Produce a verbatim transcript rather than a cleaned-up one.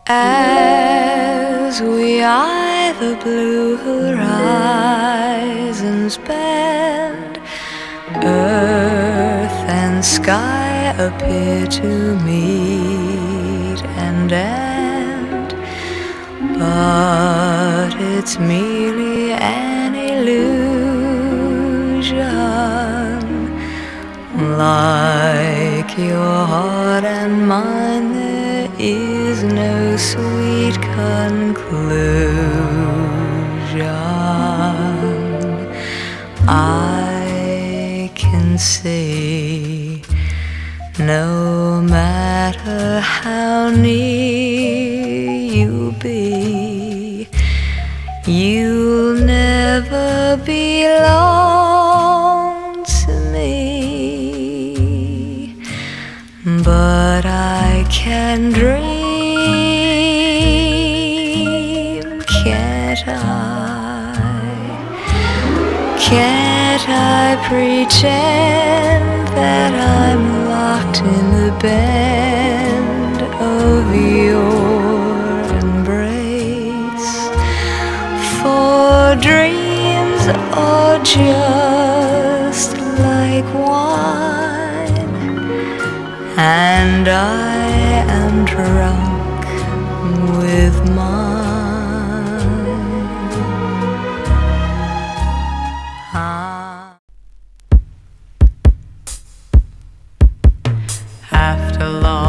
As we eye the blue horizons bend, earth and sky appear to meet and end, but it's merely an illusion. Like your heart and mine, there is no sweet conclusion. I can see, no matter how near you be, you'll never belong to me. But I can dream, can't I? Can't I pretend that I'm locked in the bend of your embrace? For dreams are just like wine, and I am drunk with mine. Ah. After long